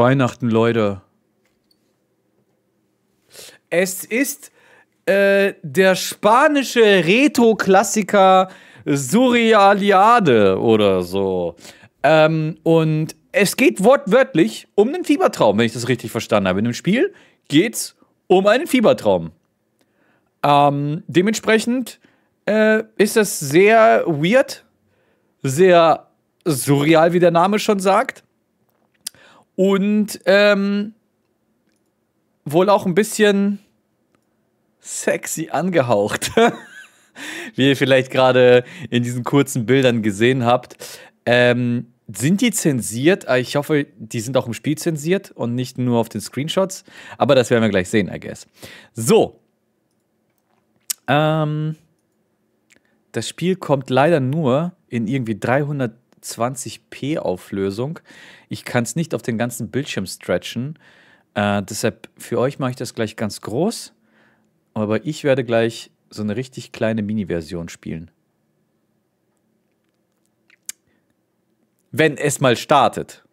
Weihnachten, Leute. Es ist der spanische Retro-Klassiker Surrealiade oder so. Und es geht wortwörtlich um einen Fiebertraum, wenn ich das richtig verstanden habe. In dem Spiel geht's um einen Fiebertraum. Dementsprechend ist das sehr weird, sehr surreal, wie der Name schon sagt. Und wohl auch ein bisschen sexy angehaucht. Wie ihr vielleicht gerade in diesen kurzen Bildern gesehen habt. Sind die zensiert? Ich hoffe, die sind auch im Spiel zensiert und nicht nur auf den Screenshots. Aber das werden wir gleich sehen, I guess. So. Das Spiel kommt leider nur in irgendwie 320p Auflösung. Ich kann es nicht auf den ganzen Bildschirm stretchen. Deshalb für euch mache ich das gleich ganz groß. Aber ich werde gleich so eine richtig kleine Mini-Version spielen. Wenn es mal startet.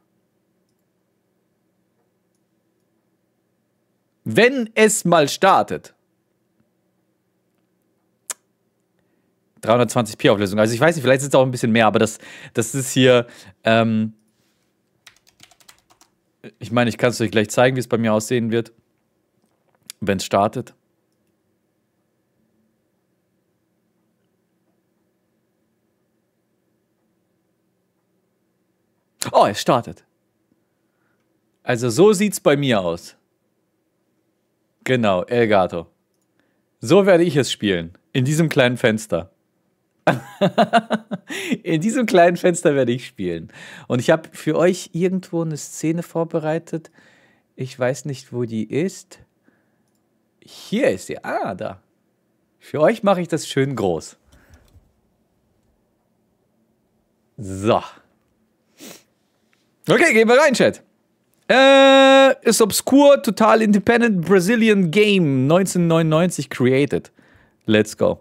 Wenn es mal startet. 320p Auflösung. Also ich weiß nicht, vielleicht ist es auch ein bisschen mehr, aber das ist hier, ich meine, ich kann es euch gleich zeigen, wie es bei mir aussehen wird, wenn es startet. Oh, es startet. Also so sieht's bei mir aus. Genau, Elgato. So werde ich es spielen. In diesem kleinen Fenster. In diesem kleinen Fenster werde ich spielen. Und ich habe für euch irgendwo eine Szene vorbereitet. Ich weiß nicht, wo die ist. Hier ist sie. Ah, da. Für euch mache ich das schön groß. So. Okay, gehen wir rein, Chat. Ist obscure, total independent Brazilian Game 1999 created. Let's go.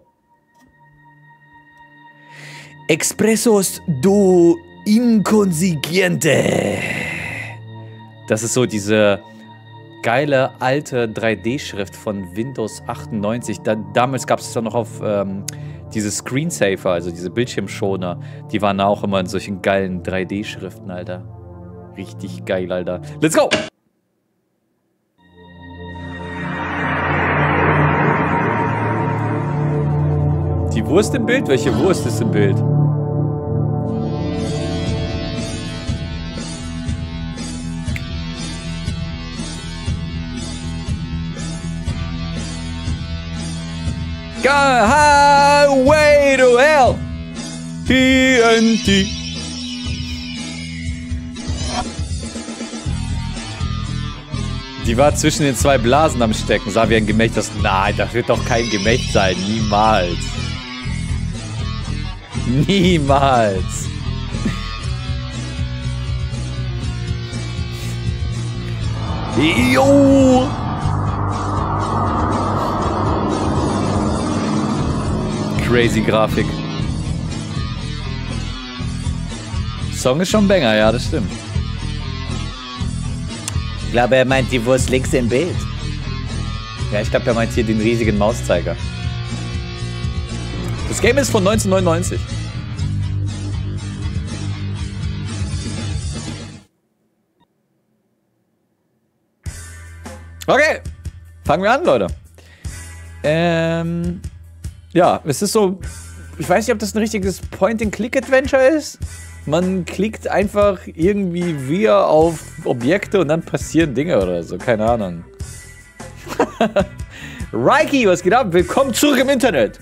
Expressos do Inconsciente. Das ist so diese geile alte 3D-Schrift von Windows 98. Damals gab es dann noch auf diese Screensaver, also diese Bildschirmschoner. Die waren auch immer in solchen geilen 3D-Schriften, Alter. Richtig geil, Alter. Let's go! Die Wurst im Bild? Welche Wurst ist im Bild? Highway to Hell! TNT! Die war zwischen den zwei Blasen am Stecken, sah wie ein Gemächt. Nein, das wird doch kein Gemächt sein. Niemals. Niemals. Jo! Crazy Grafik. Song ist schon Banger, ja, das stimmt. Ich glaube, er meint die Wurst links im Bild. Ja, ich glaube, er meint hier den riesigen Mauszeiger. Das Game ist von 1999. Okay, fangen wir an, Leute. Ja, es ist so, ich weiß nicht, ob das ein richtiges Point-and-Click-Adventure ist. Man klickt einfach irgendwie via auf Objekte und dann passieren Dinge oder so, keine Ahnung. Reiki, was geht ab? Willkommen zurück im Internet.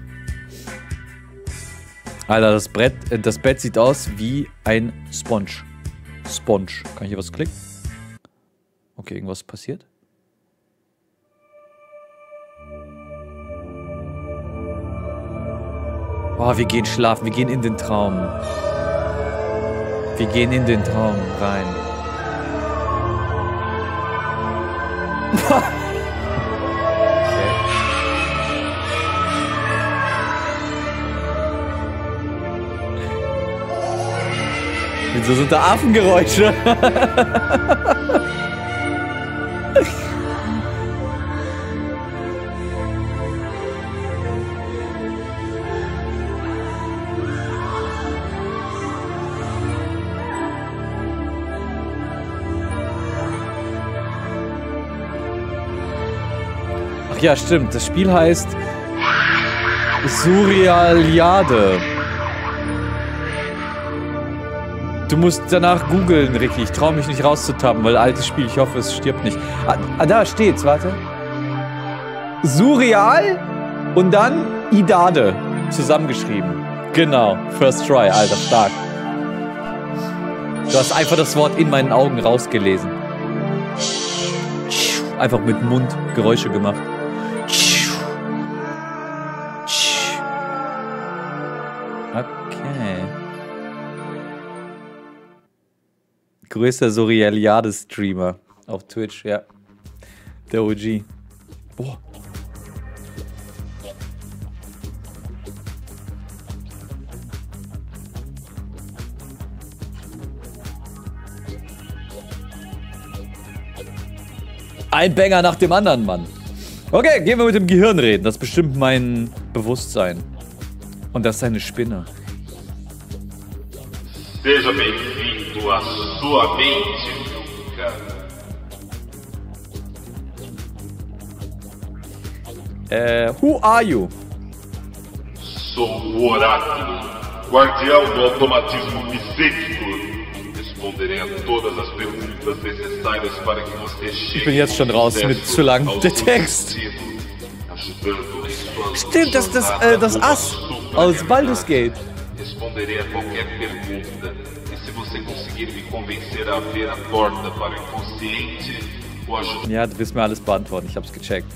Alter, das Bett sieht aus wie ein Sponge. Sponge. Kann ich hier was klicken? Okay, irgendwas passiert. Oh, wir gehen schlafen, wir gehen in den Traum. Wir gehen in den Traum rein. So sind da Affengeräusche. Ach ja, stimmt. Das Spiel heißt Surrealiade. Du musst danach googeln, Ricky. Ich traue mich nicht rauszutappen, weil altes Spiel, ich hoffe, es stirbt nicht. Da steht's, warte. Surreal und dann Idade. Zusammengeschrieben. Genau. First try, Alter, stark. Du hast einfach das Wort in meinen Augen rausgelesen. Einfach mit dem Mund Geräusche gemacht. Okay. Größter Surrealiade-Streamer auf Twitch, ja. Der OG. Boah. Ein Banger nach dem anderen, Mann. Okay, gehen wir mit dem Gehirn reden. Das bestimmt mein Bewusstsein. Und das ist eine Spinne. Seja bem-vindo à sua mente, cara. Who are you? Sou o Oráculo, guardião do automatismo psíquico. Responderei a todas as perguntas necessárias para que você chegue. Ich bin jetzt schon raus mit zu lang. Der Text. Stimmt, das Ass aus Baldur's Gate. Responderei a qualquer pergunta. E se você conseguir me convencer a abrir a porta para o inconsciente, o ajudar. Ja, du wirst mir alles beantworten. Ich hab's gecheckt.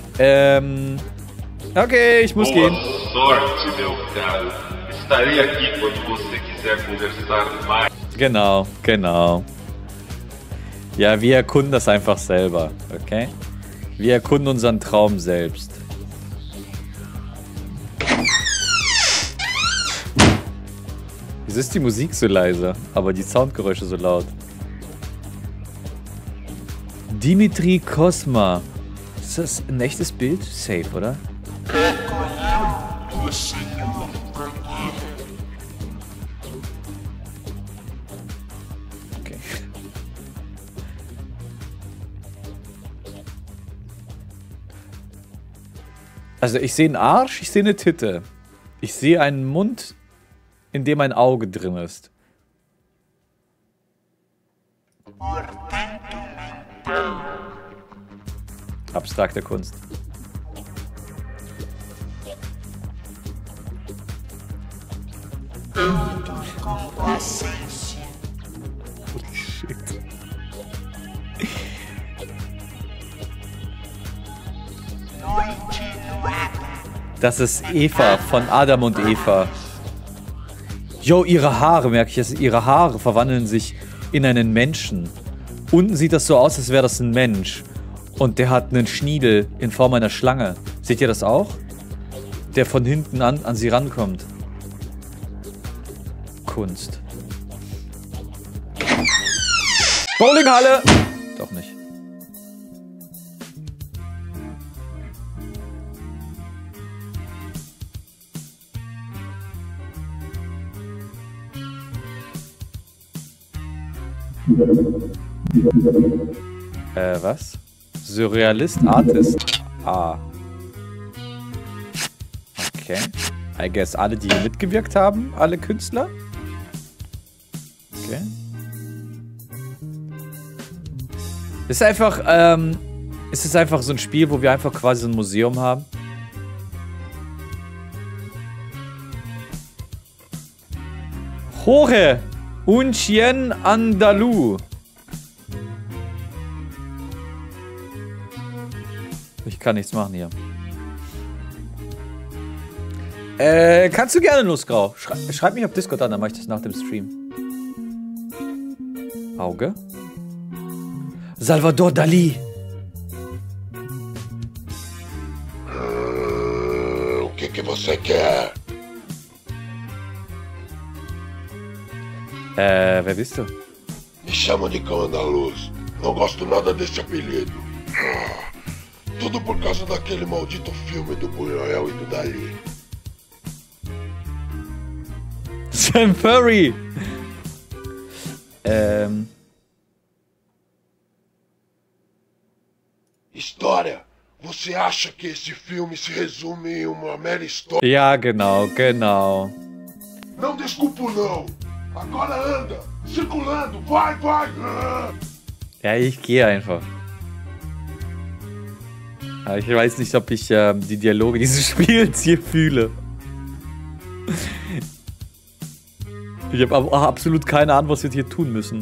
Okay, ich muss gehen. Boa sorte, meu caro. Estarei aqui quando você quiser conversar mais. Genau, genau. Ja, wir erkunden das einfach selber, okay? Wir erkunden unseren Traum selbst. Wieso ist die Musik so leise, aber die Soundgeräusche so laut? Dimitri Kosma. Ist das ein echtes Bild? Safe, oder? Okay. Also ich sehe einen Arsch, ich sehe eine Titte. Ich sehe einen Mund, in dem ein Auge drin ist. Abstrakte Kunst. Holy shit. Das ist Eva von Adam und Eva. Jo, ihre Haare, merke ich. Also ihre Haare verwandeln sich in einen Menschen. Unten sieht das so aus, als wäre das ein Mensch. Und der hat einen Schniedel in Form einer Schlange. Seht ihr das auch? Der von hinten an sie rankommt. Kunst. Bowlinghalle! Doch nicht. Was? Surrealist, Artist. Ah. Okay. I guess alle, die hier mitgewirkt haben, alle Künstler. Okay. Ist einfach, ist es einfach so ein Spiel, wo wir einfach quasi so ein Museum haben? Jorge un Chien Andalou. Ich kann nichts machen hier. Kannst du gerne, Nussgrau. Schreib mich auf Discord an, dann mache ich das nach dem Stream. Auge. Salvador Dali. O que você quer? Wer bist du? Me chamam de cão andaluz. Não gosto nada desse apelido. Tudo por causa daquele maldito filme do Buñuel e do Dali. Sam Furry! História. Você acha que esse filme se resume em uma mera história? Ja, genau, genau. Não desculpo não. Agora anda. Circulando. Vai, vai. Ja, ich gehe einfach. Aber ich weiß nicht, ob ich die Dialoge dieses Spiels hier fühle. Ich habe aber absolut keine Ahnung, was wir hier tun müssen.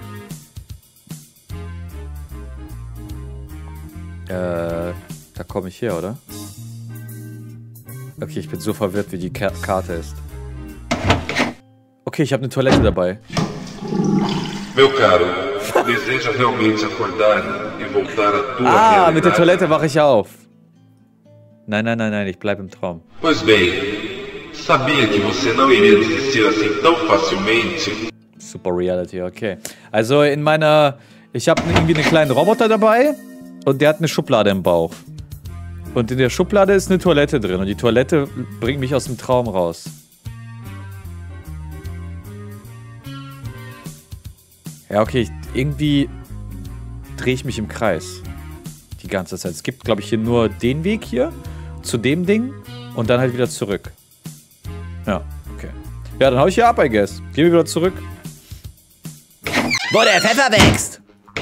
Da komme ich her, oder? Okay, ich bin so verwirrt, wie die Karte ist. Okay, ich habe eine Toilette dabei. Meu caro, deseja realmente acordar e voltar à tua Ah, mit der realidade? Toilette wache ich auf. Nein, nein, nein, nein, ich bleibe im Traum. Pois bem, sabia que você não iria desistir assim tão facilmente? Super Reality, okay. Also in meiner... Ich habe irgendwie einen kleinen Roboter dabei und der hat eine Schublade im Bauch. Und in der Schublade ist eine Toilette drin und die Toilette bringt mich aus dem Traum raus. Ja, okay, irgendwie drehe ich mich im Kreis. Die ganze Zeit. Es gibt, glaube ich, hier nur den Weg hier zu dem Ding und dann halt wieder zurück. Ja, okay. Ja, dann hau ich hier ab, I guess. Gehen wir wieder zurück. Wo der Pfeffer wächst!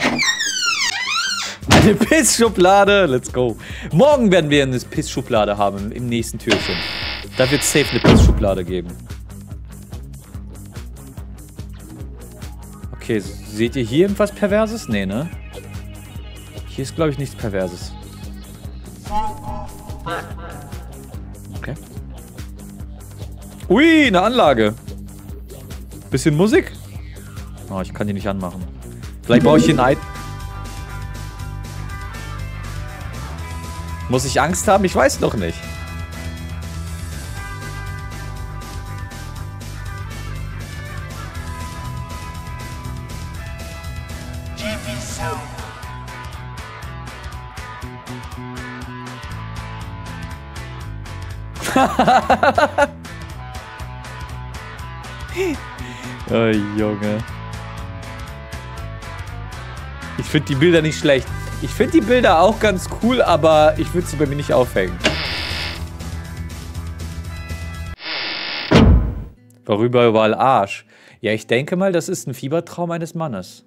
Eine Pissschublade, let's go. Morgen werden wir eine Pissschublade haben im nächsten Türchen. Da wird es safe eine Pissschublade geben. Okay, seht ihr hier irgendwas Perverses? Nee, ne? Hier ist, glaube ich, nichts Perverses. Okay. Ui, eine Anlage. Bisschen Musik? Oh, ich kann die nicht anmachen. Vielleicht brauche ich hier ein Ei. Muss ich Angst haben? Ich weiß noch nicht. Oh, Junge. Ich finde die Bilder nicht schlecht. Ich finde die Bilder auch ganz cool, aber ich würde sie bei mir nicht aufhängen. Worüber überall Arsch. Ja, ich denke mal, das ist ein Fiebertraum eines Mannes.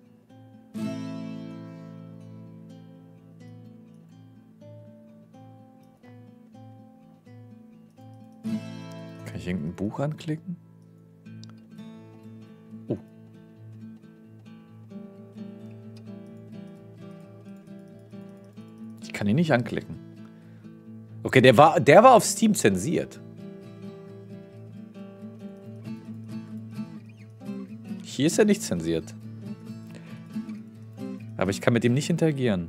Kann ich irgendein Buch anklicken? Oh. Ich kann ihn nicht anklicken. Okay, der war auf Steam zensiert. Hier ist er nicht zensiert. Aber ich kann mit ihm nicht interagieren.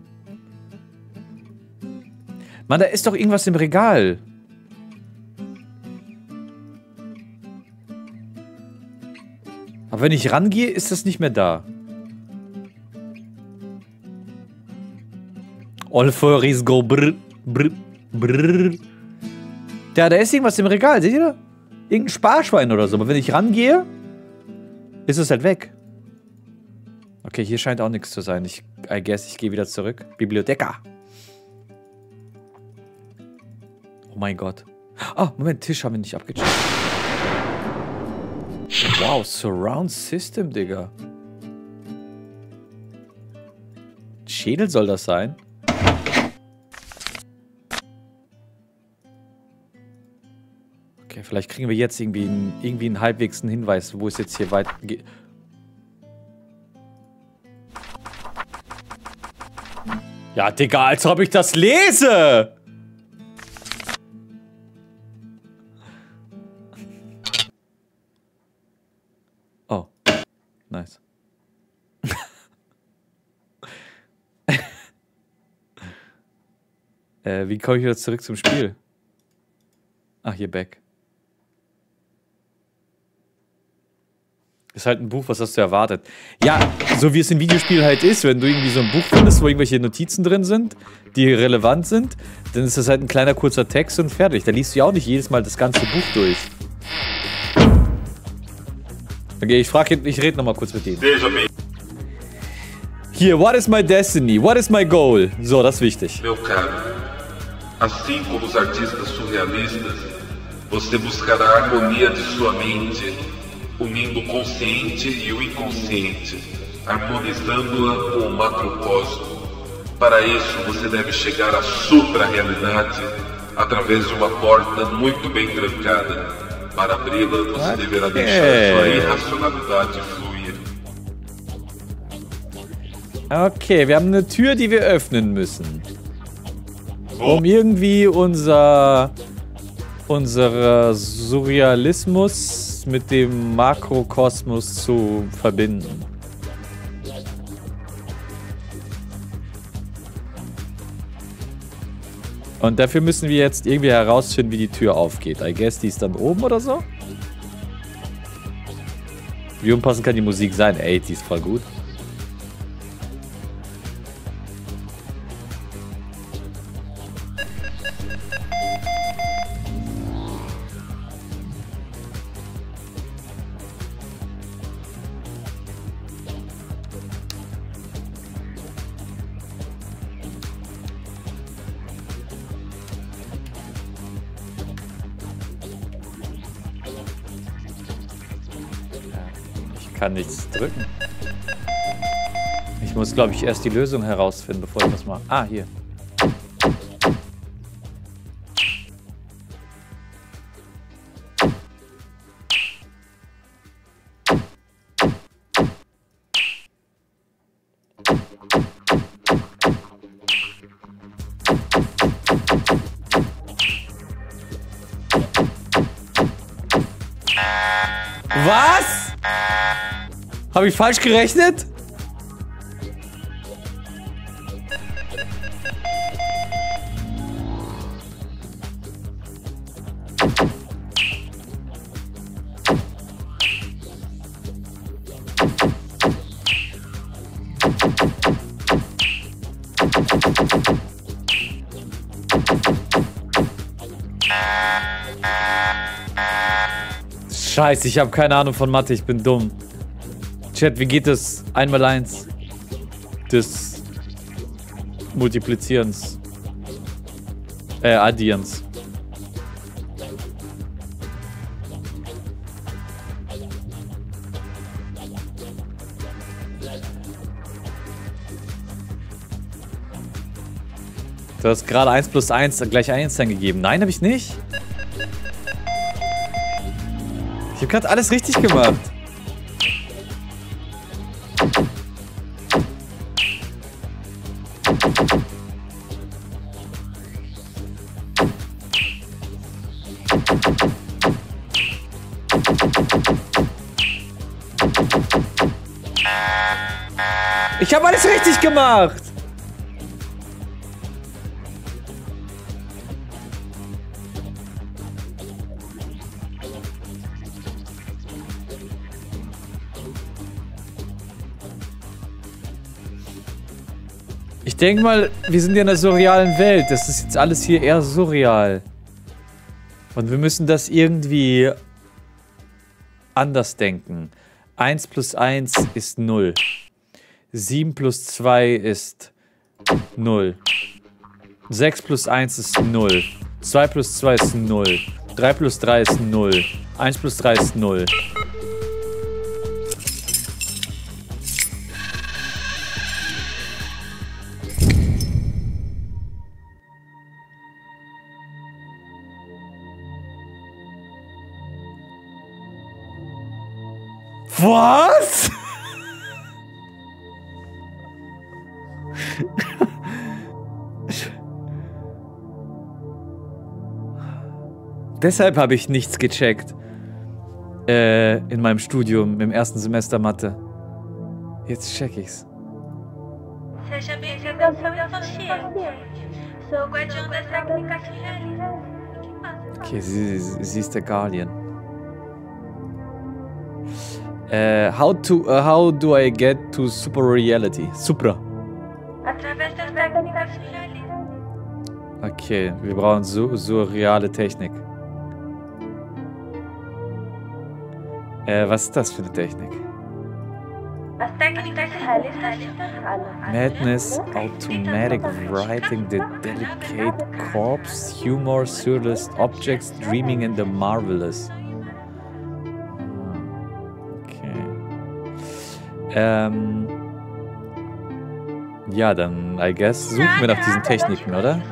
Mann, da ist doch irgendwas im Regal. Aber wenn ich rangehe, ist das nicht mehr da. All furries go brr, brr, brr. Da ist irgendwas im Regal, seht ihr da? Irgendein Sparschwein oder so. Aber wenn ich rangehe, ist es halt weg. Okay, hier scheint auch nichts zu sein. I guess, ich gehe wieder zurück. Bibliotheka. Oh mein Gott. Ah, Moment, Tisch haben wir nicht abgecheckt. Wow, Surround System, Digga. Schädel soll das sein? Okay, vielleicht kriegen wir jetzt irgendwie einen halbwegs einen Hinweis, wo es jetzt hier weitergeht. Ja, Digga, als ob ich das lese! Oh, nice. Wie komme ich jetzt zurück zum Spiel? Ach, hier back. Ist halt ein Buch, was hast du erwartet? Ja, so wie es im Videospiel halt ist, wenn du irgendwie so ein Buch findest, wo irgendwelche Notizen drin sind, die relevant sind, dann ist das halt ein kleiner kurzer Text und fertig. Da liest du ja auch nicht jedes Mal das ganze Buch durch. Okay, ich rede nochmal kurz mit ihm. Hier, what is my destiny? What is my goal? So, das ist wichtig. Meu caro, assim como os artistas surrealistas, você buscará a harmonia de sua mente, unindo o consciente e o inconsciente, harmonizando-a com o macrocosmo. Para isso, você deve chegar à supra-realidade através de uma porta muito bem trancada. Para abri-la, você deverá deixar sua irracionalidade fluir. Okay, wir haben eine Tür, die wir öffnen müssen. Um irgendwie unser Surrealismus mit dem Makrokosmos zu verbinden. Und dafür müssen wir jetzt irgendwie herausfinden, wie die Tür aufgeht. I guess, die ist dann oben oder so? Wie unpassend kann die Musik sein? Ey, die ist voll gut. Ich kann nichts drücken. Ich muss, glaube ich, erst die Lösung herausfinden, bevor ich das mache. Ah, hier. Was? Habe ich falsch gerechnet? Scheiße, ich habe keine Ahnung von Mathe, ich bin dumm. Chat, wie geht das 1x1 des Multiplizierens? Addierens. Du hast gerade 1 plus 1 gleich 1 eingegeben. Nein, habe ich nicht. Ich habe gerade alles richtig gemacht. Ich habe alles richtig gemacht. Ich denke mal, wir sind ja in der surrealen Welt. Das ist jetzt alles hier eher surreal. Und wir müssen das irgendwie anders denken. 1 plus 1 ist 0. 7 plus 2 ist 0. 6 plus 1 ist 0. 2 plus 2 ist 0. 3 plus 3 ist 0. 1 plus 3 ist 0. Was? Deshalb habe ich nichts gecheckt. In meinem Studium, im ersten Semester Mathe. Jetzt check ich's. Seja bem-vindo ao seu inconsciente. Sou o guardião das técnicas surrealistas. Okay, sie ist der Guardian. How do I get to super reality? Supra. Através das técnicas surrealistas. Okay, wir brauchen surreale Technik. Was ist das für eine Technik? As técnicas surrealistas Madness, automatic writing, the delicate corpse, humor, surrealist objects, dreaming and the marvelous. Okay. Ja, dann, I guess, suchen wir nach diesen Techniken, oder?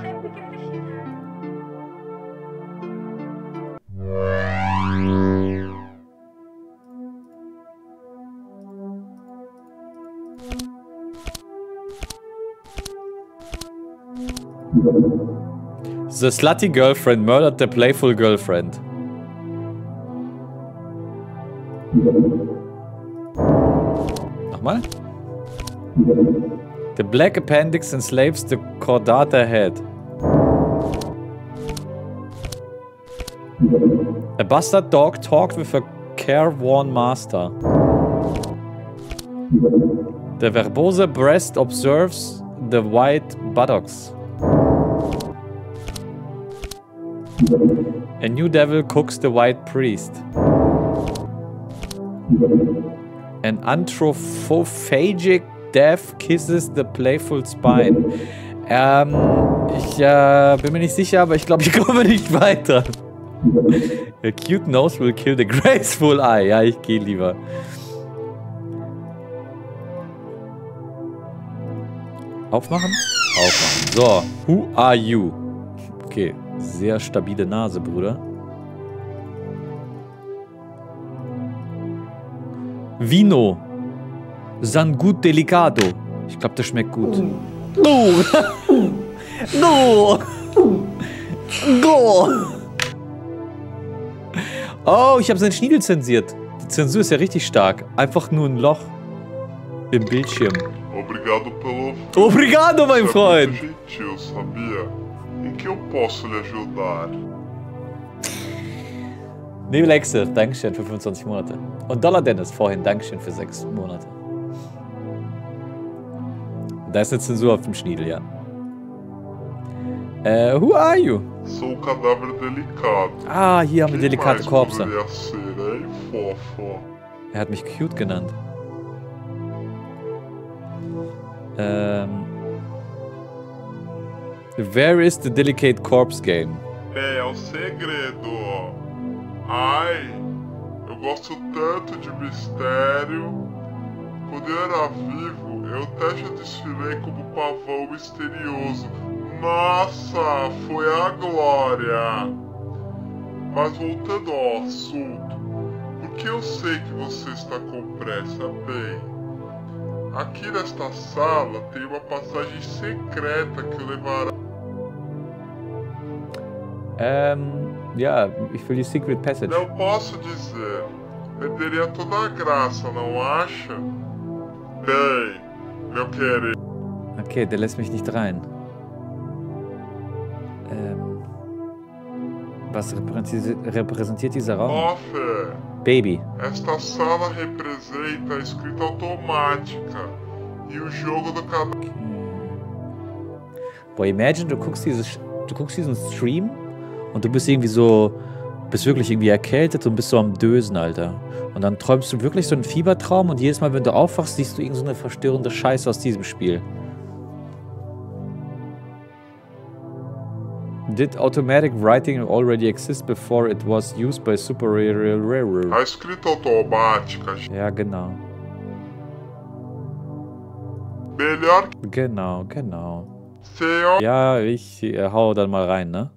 The slutty girlfriend murdered the playful girlfriend. Nochmal? The black appendix enslaves the chordata head. A bastard dog talked with a careworn master. The verbose breast observes the white buttocks. A new devil cooks the white priest. An anthropophagic death kisses the playful spine. Ich bin mir nicht sicher, aber ich glaube, ich komme nicht weiter. A cute nose will kill the graceful eye. Ja, ich gehe lieber. Aufmachen? Aufmachen. So, who are you? Okay, sehr stabile Nase, Bruder. Vino. Sangut Delicado. Ich glaube, das schmeckt gut. No! No! Go! Oh, ich habe seinen Schniedel zensiert. Die Zensur ist ja richtig stark. Einfach nur ein Loch im Bildschirm. Obrigado pelo... Obrigado, mein Freund! Gentil, sabia? Em que eu posso lhe ajudar? Nebelexe, Dankeschön für 25 Monate. Und Dollar Dennis vorhin, Dankeschön für 6 Monate. Da ist eine Zensur auf dem Schniedel, ja. Who are you? Sou o cadáver delicado. Ah, hier haben wir Quem delikate mais Korpse. poderia ser, hein, fofo? Er hat mich cute genannt. Where is the delicate corpse game? É o segredo. Ai, eu gosto tanto de mistério. Quando eu era vivo, eu até já desfilei como pavão misterioso. Nossa, foi a glória! Mas voltando ao assunto, por que eu sei que você está com pressa? Bem, aqui nesta sala tem uma passagem secreta que levará... Ja, ich will die Secret Passage. Não posso dizer. Perderia toda a graça, não acha? Bem, meu querido. Okay, der lässt mich nicht rein. Was repräsentiert dieser Raum? Offer, Baby. esta sala representa a escrita automática e o jogo do canal. Boah, imagine, du guckst diesen Stream und du bist irgendwie so, bist wirklich irgendwie erkältet und bist so am Dösen, Alter. Und dann träumst du wirklich so einen Fiebertraum und jedes Mal, wenn du aufwachst, siehst du irgend so eine verstörende Scheiße aus diesem Spiel. Did automatic writing already exist before it was used by Super Railroad? A escrita automática. Ja, genau. Melhor Genau. ser. Ja, ich hau dann mal rein, ne?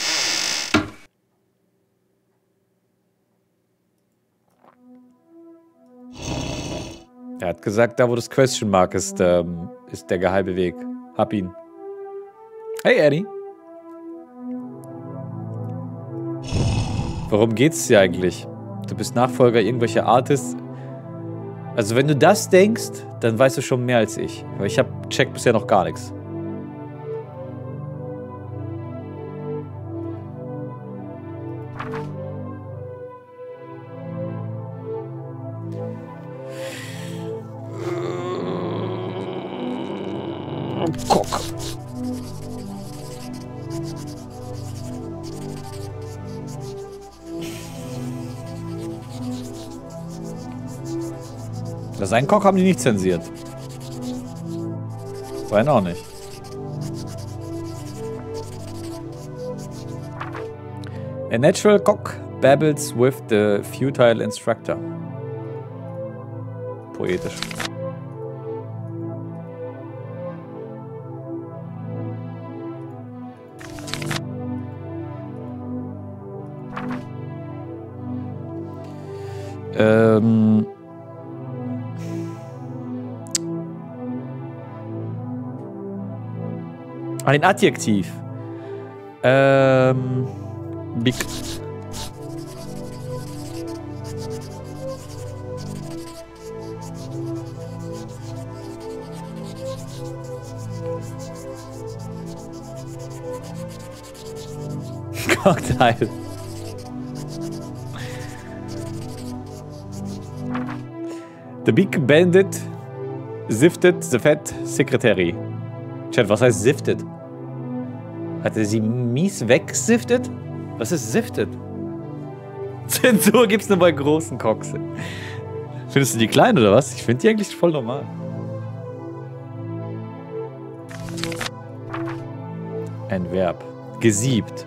Er hat gesagt, da wo das Question Mark ist, ist der geheime Weg. Hab ihn. Hey, Eddie. Worum geht's dir eigentlich? Du bist Nachfolger irgendwelcher Artists. Also wenn du das denkst, dann weißt du schon mehr als ich. Weil ich check bisher noch gar nichts. Cock. Seinen Cock haben die nicht zensiert. Seinen auch nicht. A natural cock babbles with the futile instructor. Poetisch. Ein Adjektiv. Big. Cocktail. The Big Bandit sifted the Fat Secretary. Chat, was heißt sifted? Hat er sie mies wegsiftet? Was ist sifted? Zensur gibt's nur bei großen Cocks. Findest du die klein oder was? Ich finde die eigentlich voll normal. Ein Verb. Gesiebt.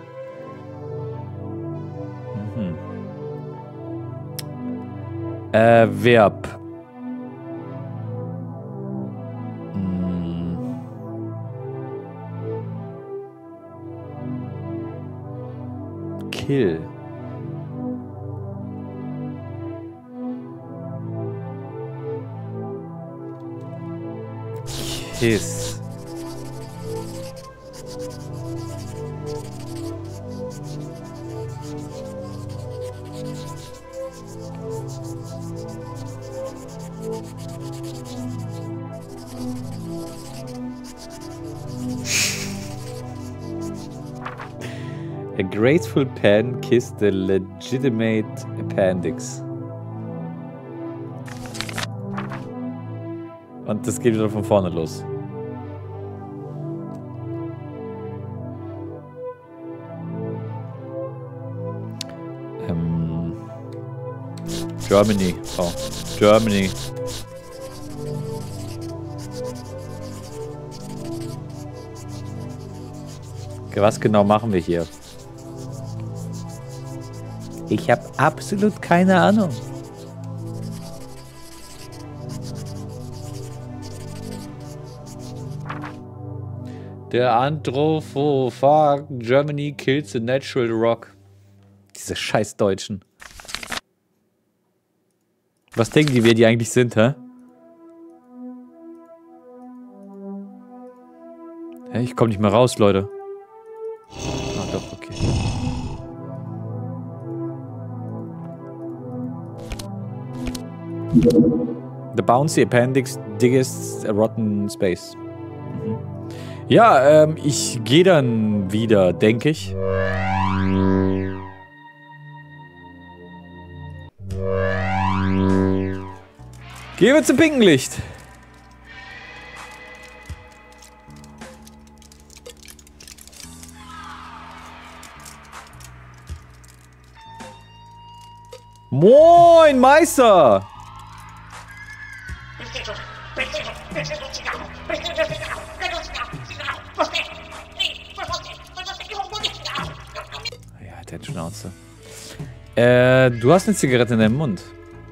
Verb. Kill. Kiss. A graceful pen kissed the legitimate appendix. Und das geht wieder von vorne los. Germany. Oh, Germany. Okay, was genau machen wir hier? Ich habe absolut keine Ahnung. Der Anthropophag Germany kills the natural rock. Diese scheiß Deutschen. Was denken die, wer die eigentlich sind, hä? Hä, ich komm nicht mehr raus, Leute. Ah, doch, okay. The bouncy appendix diggest a rotten space. Mhm. Ja, ich gehe dann wieder, denke ich. Gehen wir zum pinken Licht. Moin, Meister! Ja, der hat Schnauze. Du hast eine Zigarette in deinem Mund.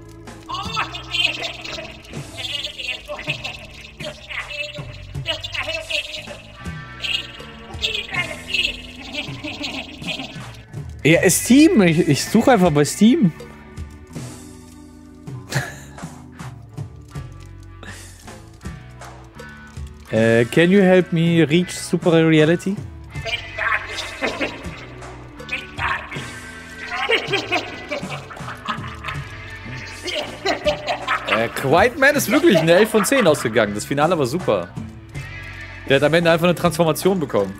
Ja, Steam. Ich suche einfach bei Steam. Can you help me reach Super Reality? Quiet Man ist wirklich eine 11 von 10 ausgegangen. Das Finale war super. Der hat am Ende einfach eine Transformation bekommen.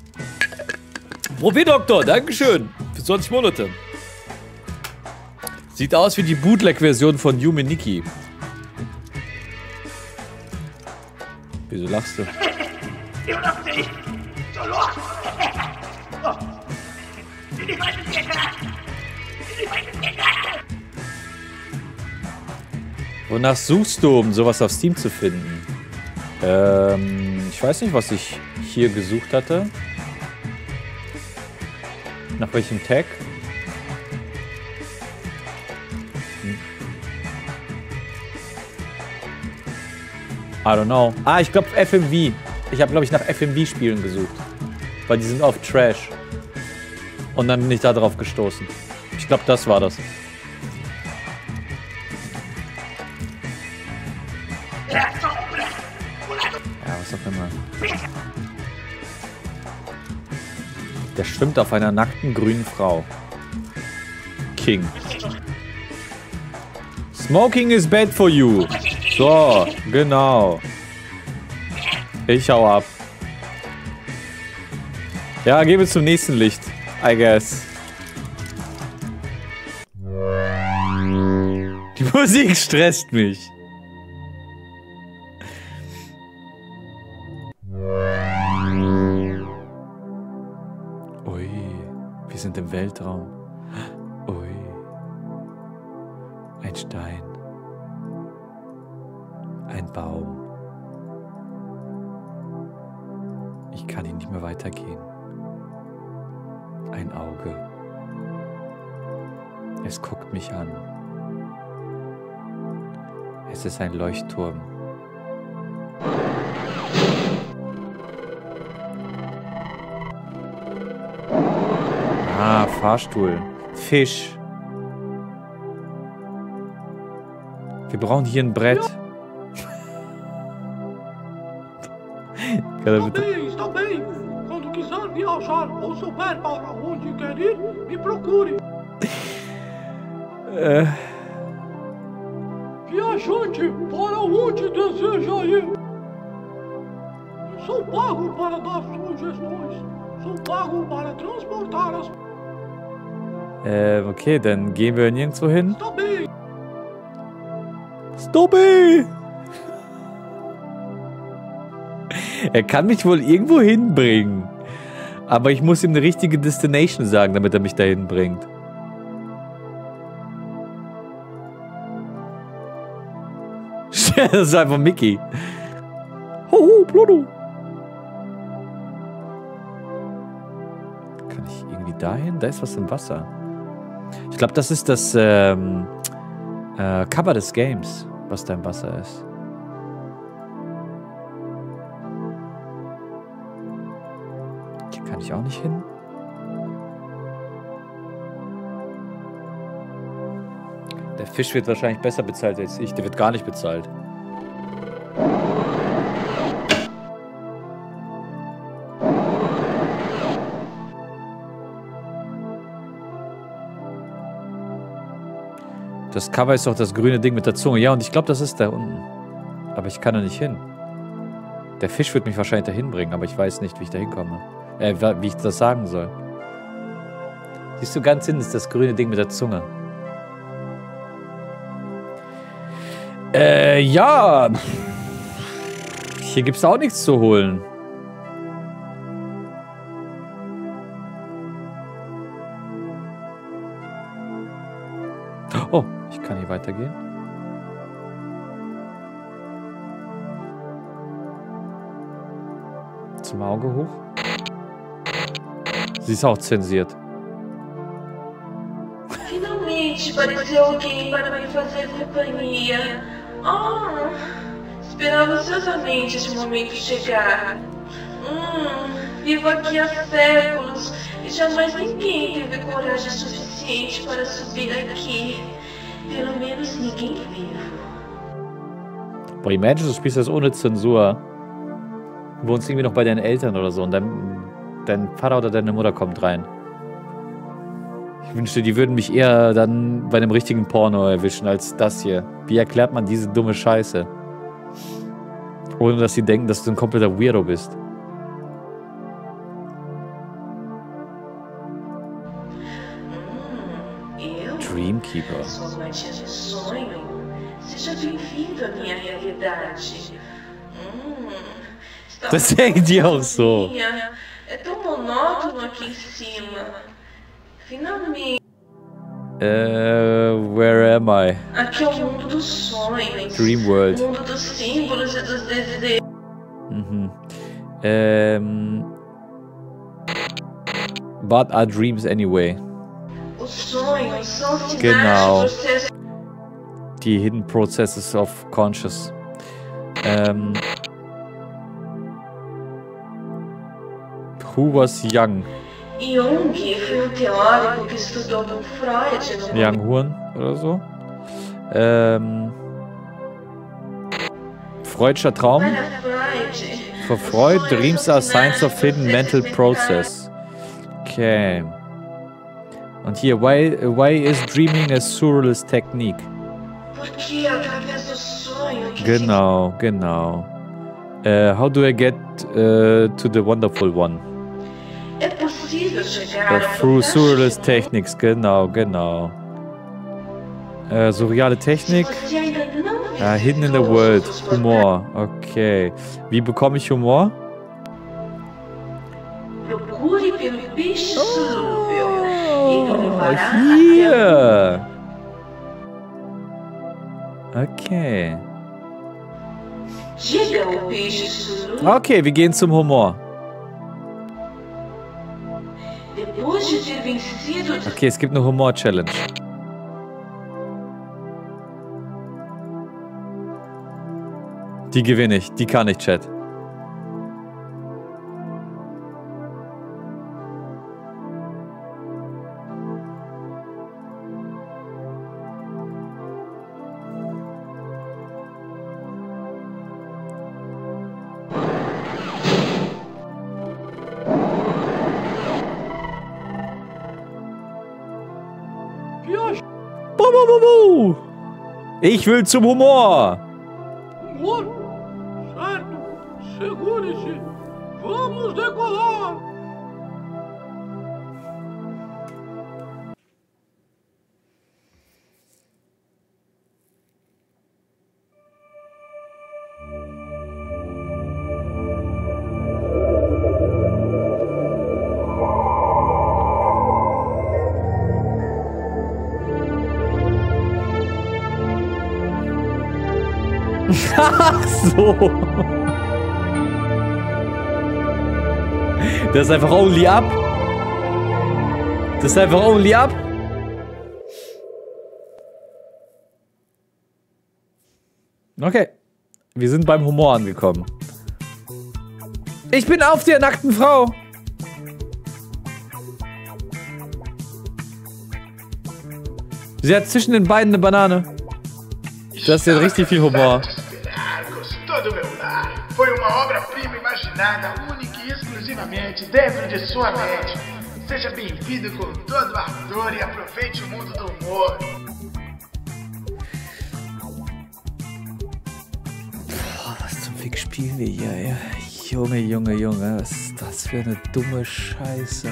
Profi Doktor, Dankeschön. Für 20 Monate. Sieht aus wie die Bootleg-Version von Yume Nikki. Wieso lachst du? Wonach suchst du, um sowas auf Steam zu finden? Ich weiß nicht, was ich hier gesucht hatte. Nach welchem Tag? I don't know. Ah, ich glaube FMV. Ich habe, glaube ich, nach FMV-Spielen gesucht. Weil die sind oft Trash. Und dann bin ich da drauf gestoßen. Ich glaube, das war das. Ja, was auch immer. Der schwimmt auf einer nackten grünen Frau. King. Smoking is bad for you. So, genau. Ich hau ab. Ja, gehen wir zum nächsten Licht. I guess. Die Musik stresst mich. Ui, wir sind im Weltraum. Ui. Ein Stein. Ein Baum. Ich kann ihn nicht mehr weitergehen. Ein Auge. Es guckt mich an. Es ist ein Leuchtturm. Ah, Fahrstuhl. Fisch. Wir brauchen hier ein Brett. Está bem. Quando quiser viajar ou souber para onde quer ir, me procure. Viajante, para onde deseja ir? Sou pago para dar sugestões. Sou pago para transportar as... Okay, dann gehen wir nirgendwo hin. Está bem. Stoppi! Er kann mich wohl irgendwo hinbringen. Aber ich muss ihm eine richtige Destination sagen, damit er mich dahin bringt. Das ist einfach Mickey. Hoho, Pluto. Kann ich irgendwie dahin? Da ist was im Wasser. Ich glaube, das ist das Cover des Games, was da im Wasser ist. Hier kann ich auch nicht hin. Der Fisch wird wahrscheinlich besser bezahlt als ich. Der wird gar nicht bezahlt. Das Cover ist doch das grüne Ding mit der Zunge. Ja, und ich glaube, das ist da unten. Aber ich kann da nicht hin. Der Fisch wird mich wahrscheinlich dahin bringen, aber ich weiß nicht, wie ich da hinkomme. Wie ich das sagen soll. Siehst du, ganz hinten ist das grüne Ding mit der Zunge. Ja. Hier gibt es auch nichts zu holen. Oh, ich kann hier weitergehen. Zum Auge hoch. Sie ist auch zensiert. Finalmente apareceu alguém para me fazer companhia. Oh, esperava ansiosamente este momento chegar. Vivo aqui há séculos e jamais ninguém teve coragem suficiente para subir aqui. Pelo menos ninguém vivo. Boah, imagine, du spielst das ohne Zensur. Du wohnst irgendwie noch bei deinen Eltern oder so und dein Vater oder deine Mutter kommt rein. Ich wünschte, die würden mich eher dann bei einem richtigen Porno erwischen als das hier. Wie erklärt man diese dumme Scheiße? Ohne dass sie denken, dass du ein kompletter Weirdo bist. Timekeeper. Sua magia do sonho. Seja bem-vindo à minha realidade. Das denken die auch so. É tão monótono aqui em cima. Finalmente. Where am I? Aqui é o mundo dos sonhos. Dream World. O mundo dos símbolos e dos desejos. What are dreams anyway? Os sonhos são sinais Genau. de processo. Die Hidden Processes of Conscious. Who was Young? Jung foi teórico que estudou com Freud no Young Horn oder so? Freudscher Traum? Para Freud. For Freud, dreams are signs of hidden mental process. Okay. Und hier, why is dreaming a surrealist technique? Porque através do sonho que Genau. How do I get to the wonderful one? é possível chegar ao Through fantástico. surrealist techniques, genau. Surreale Technik. Você ainda não Hidden in the visitou world. os Humor. Okay. Wie bekomme ich Humor? Procure pelo peixe solúvel. Ele levará até Hier. Okay. Diga ao peixe solúvel. Okay, wir gehen zum Humor. Depois de ter vencido Okay, es gibt eine Humor-Challenge. Die gewinne ich. Die kann ich, Chat. Ich will zum Humor. Humor? Certo. Segure-se. Vamos decolar. Ach so. Das ist einfach only up. Das ist einfach only up. Okay. Wir sind beim Humor angekommen. Ich bin auf der nackten Frau. Sie hat zwischen den Beinen eine Banane. Das ist ja richtig viel Humor. Todo meu lar foi uma obra-prima imaginada única e exclusivamente dentro de sua mente. Seja bem-vindo com todo o ardor e aproveite o mundo do humor. Was zum Fick spielen wir hier, ey? Junge, was ist das für eine dumme Scheiße?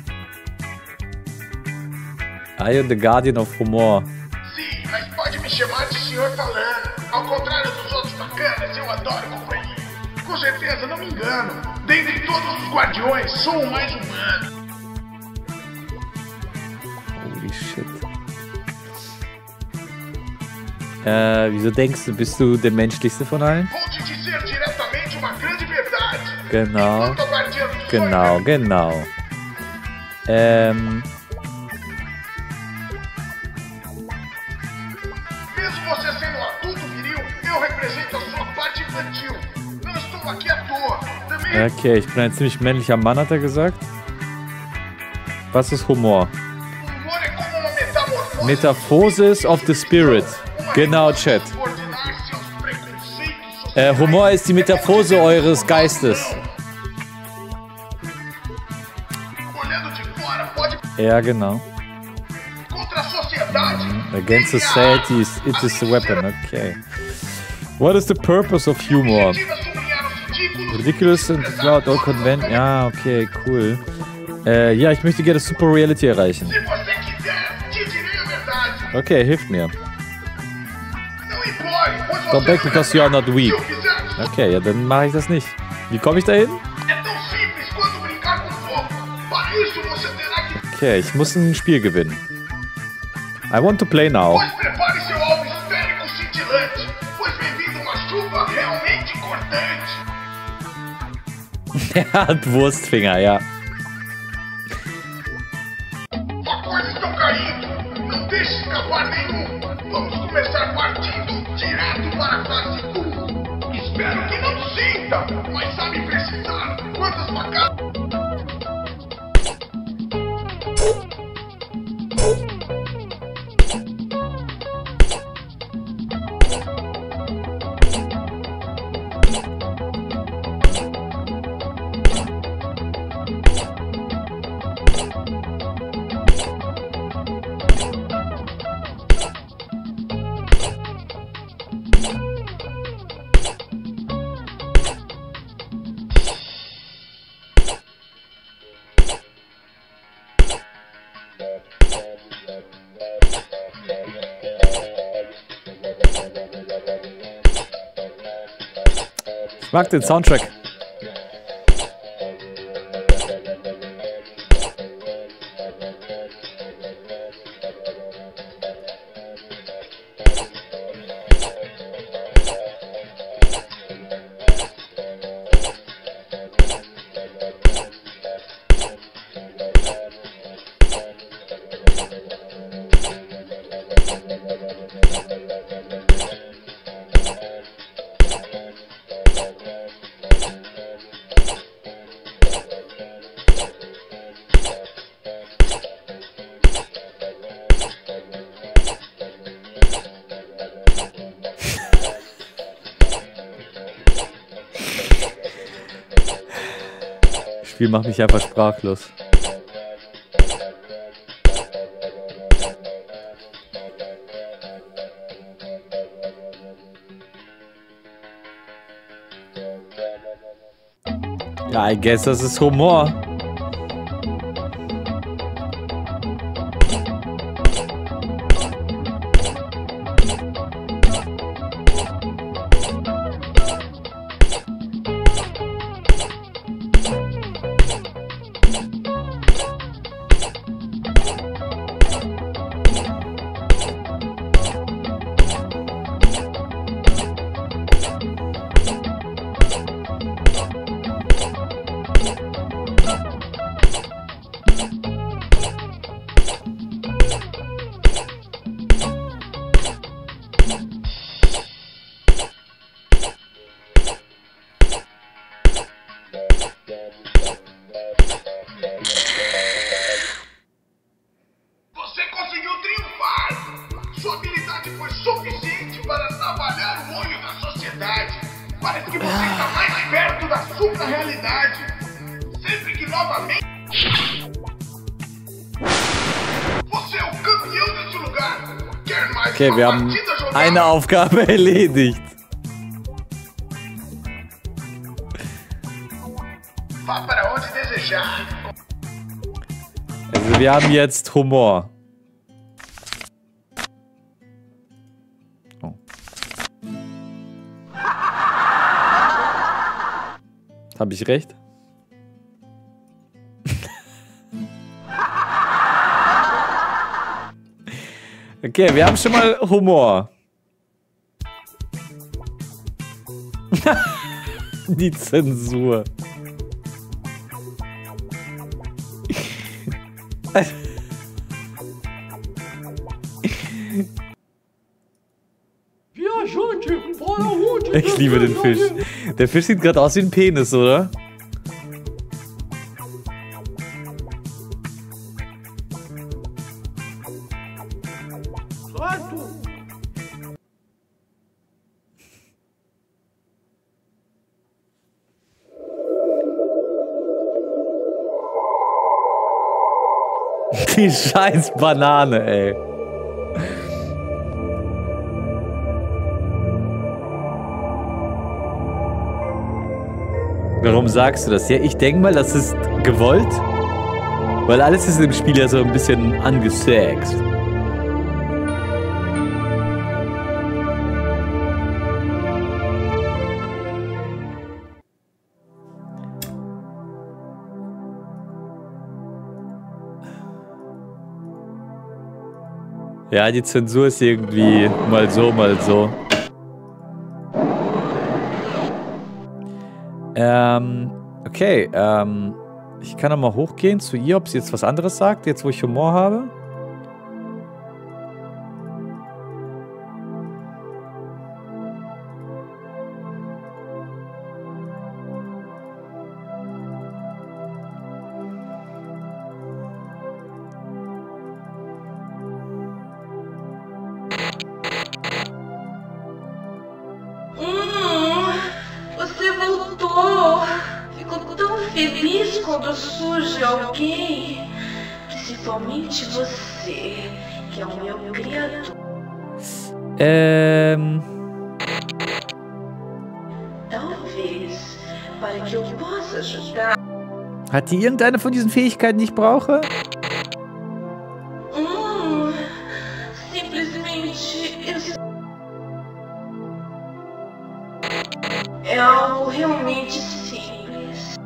I am the Guardian of Humor. Sim, mas pode me chamar de senhor falando. Ao contrário dos outros bacanas, eu adoro companhia. Com certeza, não me engano. Dentre todos os guardiões, sou o mais humano. Holy shit. Wieso denkst du, bist du der menschlichste von allen? Vou te dizer diretamente uma grande verdade. Genau. Enquanto a guardiã do Genau. Mesmo você sendo um adulto viril, eu represento a sua parte infantil. Não estou aqui à toa. Também Okay, ich bin ein ziemlich männlicher Mann, hat er gesagt. Was ist Humor? humor é como uma metamorfose. Metaphosis of the Spirit. Genau, Chat. Ordinar-se aos preconceitos sociais. Humor ist die Metaphose eures Geistes. Olhando de fora, pode Ja, genau. contra a sociedade. Against society, it is a weapon. Okay. What is the purpose of humor? Tira sublinhar os ridículos. Ridiculous and without all convent. Ja, okay, cool. Ja, ich möchte gerne Super Reality erreichen. Se você quiser, te direi a verdade. Okay, hilft mir. Não implore, pois Come você back because you are not weak. Se eu fizesse, Okay, ja, dann mache ich das nicht. Wie komme ich da hin? é tão simples quanto brincar com fogo. Para isso você terá que... Okay, ich muss ein Spiel gewinnen. I want to play now. Pois prepare seu alvo esférico cintilante, pois vem vindo uma chuva realmente cortante. Er hat Wurstfinger, ja. Facões estão caindo, não deixe escapar nenhum. Vamos começar partindo direto para a fase 1. Espero que não sinta, mas sabe precisar. Quantas facadas... Ich mag den Soundtrack. Das Spiel macht mich einfach sprachlos. Ja, I guess das ist Humor. Você conseguiu triunfar! Sua habilidade foi suficiente para trabalhar o olho da sociedade. Parece que você está mais perto da supra-realidade. Sempre que novamente... Você é o campeão desse lugar. Quer mais Okay, uma wir haben partida jogada? eine Aufgabe erledigt. Vá para onde desejar. Also wir haben jetzt Humor. Oh. Habe ich recht? Okay, wir haben schon mal Humor. Die Zensur. Viajante, para onde Ich liebe den Fisch. Der Fisch sieht gerade aus wie ein Penis, oder? Certo. Die scheiß Banane, ey. Warum sagst du das? Ja, ich denke mal, das ist gewollt. Weil alles ist im Spiel ja so ein bisschen angesext. Ja, die Zensur ist irgendwie mal so, mal so. Okay, ich kann nochmal hochgehen zu ihr, ob sie jetzt was anderes sagt, jetzt wo ich Humor habe. Você voltou. Fico tão feliz quando surge alguém. Principalmente você, que é o meu criador. Talvez, para que eu possa ajudar. Hat die irgendeine von diesen Fähigkeiten, die ich brauche? Simplesmente é algo realmente simples.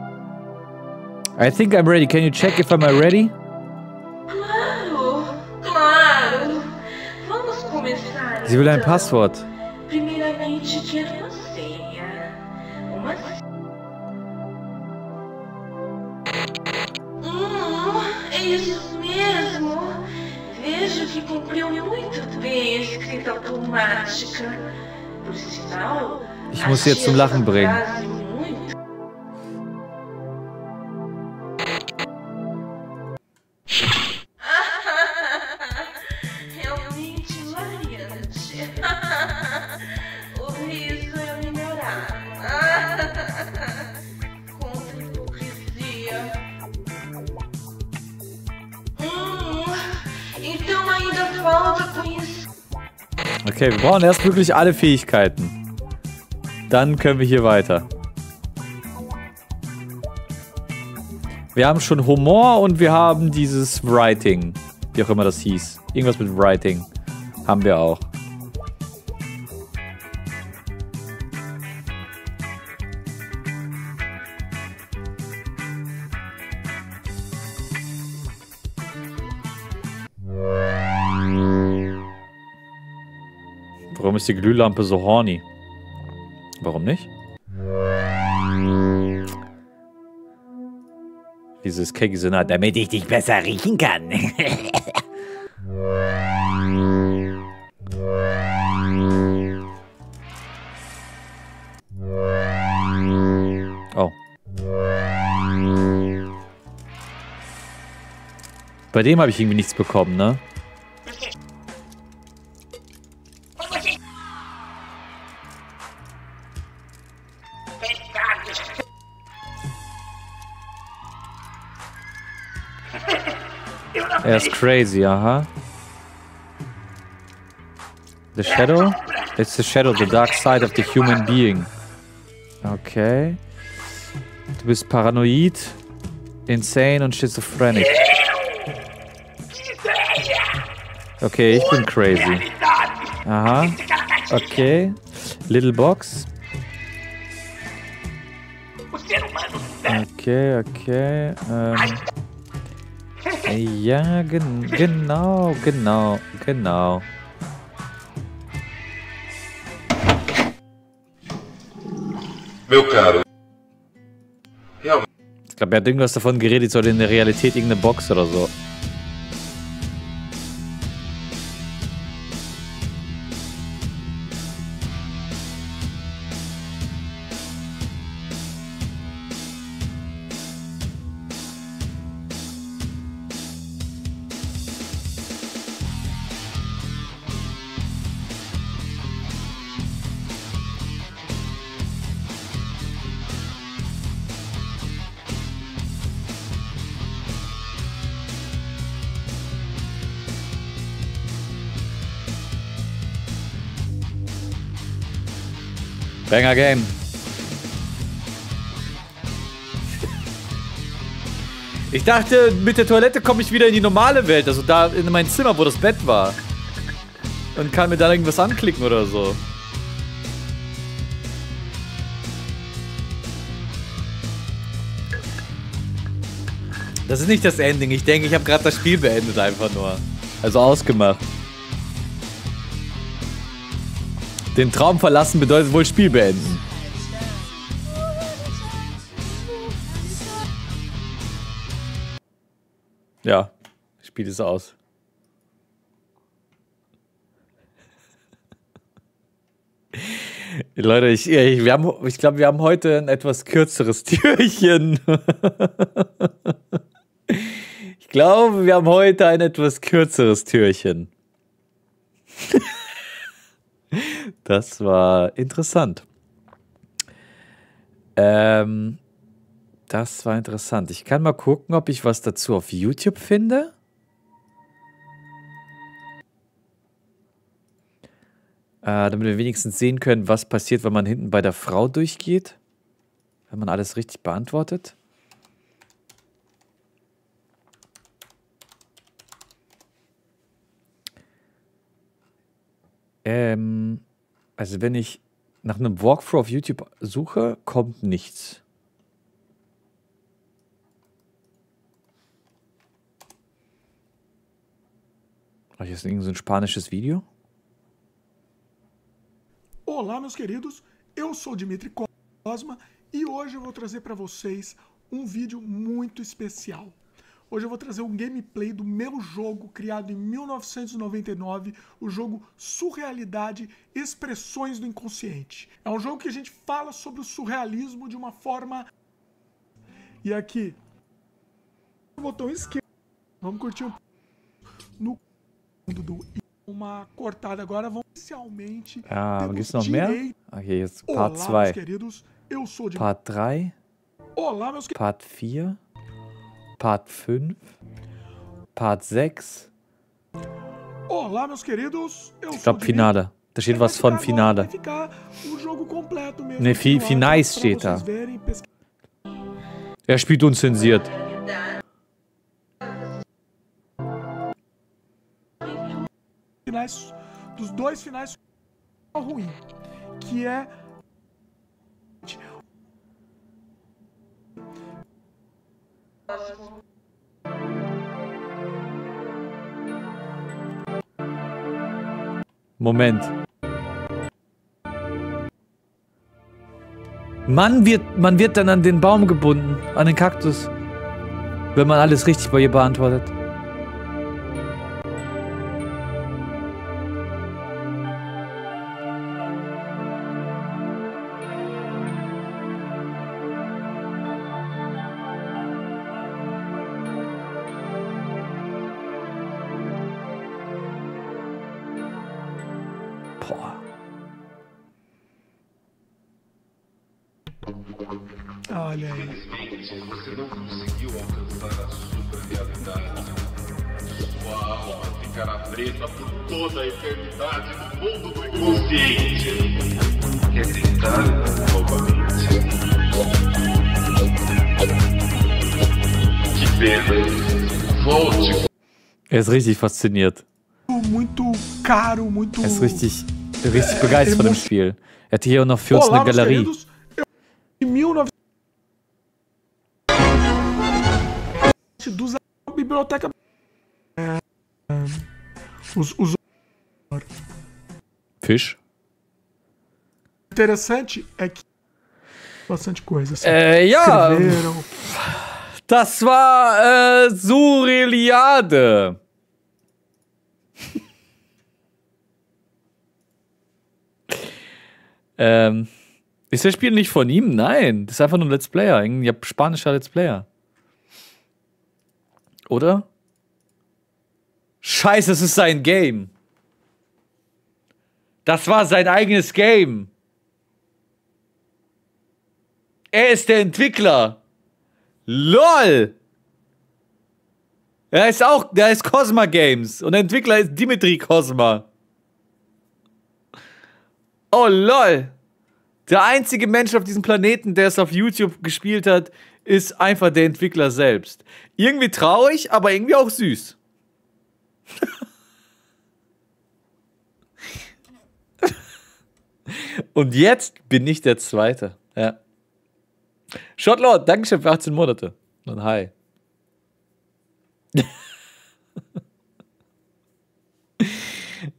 I think I'm ready. Can you check if I'm ready? Claro, claro. Vamos começar. Sie will ein então. Passwort. Primeiramente, quero uma senha. Uma senha. É isso mesmo. Vejo que cumpriu muito bem a escrita automática. Por sinal, Ich muss sie jetzt zum Lachen bringen. Realmente hilariante. O riso é melhorar. Contra a hipocrisia. Então ainda falta conhecer. Okay, wir brauchen erst wirklich alle Fähigkeiten. Dann können wir hier weiter. Wir haben schon Humor und wir haben dieses Writing. Wie auch immer das hieß. Irgendwas mit Writing. Haben wir auch. Warum ist die Glühlampe so horny? Warum nicht? Dieses Keggy so nah, damit ich dich besser riechen kann. Oh. Bei dem habe ich irgendwie nichts bekommen, ne? Er ist crazy, aha. The shadow? It's the shadow, the dark side of the human being. Okay. Du bist paranoid, insane und schizophrenic. Okay, ich bin crazy. Aha. Okay. Little box. Okay, okay. Ja, genau. Meu caro, realmente Ich glaube, er hat irgendwas davon geredet, soll in der Realität irgendeine Box oder so. Banger Game. Ich dachte, mit der Toilette komme ich wieder in die normale Welt, also da in mein Zimmer, wo das Bett war. Und kann mir da irgendwas anklicken oder so. Das ist nicht das Ending. Ich denke, ich habe gerade das Spiel beendet einfach nur. Also ausgemacht. Den Traum verlassen bedeutet wohl Spiel beenden. Ja, Spiel ist aus. Leute, ich glaube, wir haben heute ein etwas kürzeres Türchen. Ich glaube, wir haben heute ein etwas kürzeres Türchen. Das war interessant. Das war interessant. Ich kann mal gucken, ob ich was dazu auf YouTube finde. Damit wir wenigstens sehen können, was passiert, wenn man hinten bei der Frau durchgeht. Wenn man alles richtig beantwortet. Also wenn ich nach einem Walkthrough auf YouTube suche, kommt nichts. Oh, hier ist irgend so ein spanisches Video. Olá, meus queridos, eu sou Dimitri Cosma e hoje eu vou trazer para vocês um vídeo muito especial. Hoje eu vou trazer um gameplay do meu jogo criado em 1999, o jogo Surrealidade Expressões do Inconsciente. É um jogo que a gente fala sobre o surrealismo de uma forma... E aqui, o botão esquerdo, vamos curtir um pouco no fundo do... Uma cortada agora, vamos inicialmente... gibt's noch mehr? Okay, jetzt Part 2. Part 3. Part 4. Part 5. Part 6. Olá, meus queridos. Ich glaube Finale. Da steht was von Finale. Ne, Finais steht da. Er spielt unzensiert. Dos dois finais ruim, que é Moment. Man wird dann an den Baum gebunden, an den Kaktus, wenn man alles richtig bei ihr beantwortet. Olha aí. Infelizmente, você não conseguiu alcançar a super-realidade. Sua alma ficará presa por toda a eternidade no mundo do inconsciente. Quer tentar novamente? Que pena. Volte. Er ist richtig fasziniert. Muito caro, muito... Er ist richtig begeistert von dem Spiel. Er hat hier auch noch für uns eine Galerie. Em 19... Biblioteca... Fisch? Interessante é que... Bastante coisa. Assim. Ja. Das war Surrealidade. Ist das Spiel nicht von ihm? Nein, das ist einfach nur ein Let's Player, ein spanischer Let's Player. Oder? Scheiße, es ist sein Game. Das war sein eigenes Game. Er ist der Entwickler. LOL. Der ist Cosma Games und der Entwickler ist Dimitri Cosma. Oh lol. Der einzige Mensch auf diesem Planeten, der es auf YouTube gespielt hat, ist einfach der Entwickler selbst. Irgendwie traurig, aber irgendwie auch süß. Und jetzt bin ich der Zweite. Ja. Shotlord, Dankeschön für 18 Monate. Und hi.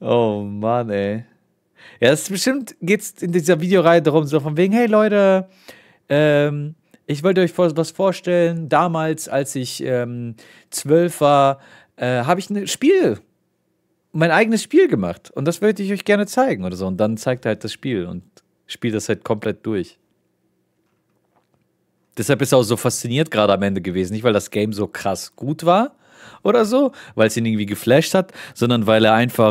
Oh Mann, ey. Ja, es ist bestimmt geht's in dieser Videoreihe darum, so von wegen, hey Leute, ich wollte euch was vorstellen. Damals, als ich 12 war, habe ich mein eigenes Spiel gemacht. Und das wollte ich euch gerne zeigen oder so. Und dann zeigt er halt das Spiel und spielt das halt komplett durch. Deshalb ist er auch so fasziniert gerade am Ende gewesen. Nicht, weil das Game so krass gut war oder so, weil es ihn irgendwie geflasht hat, sondern weil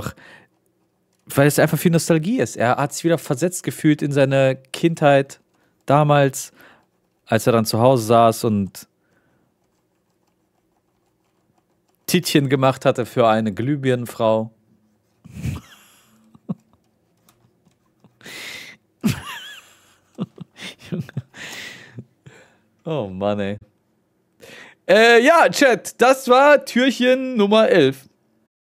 es einfach viel Nostalgie ist. Er hat sich wieder versetzt gefühlt in seine Kindheit damals, als er dann zu Hause saß und Tittchen gemacht hatte für eine Glühbirnenfrau. Oh Mann, ey. Ja, Chat, das war Türchen Nummer 11.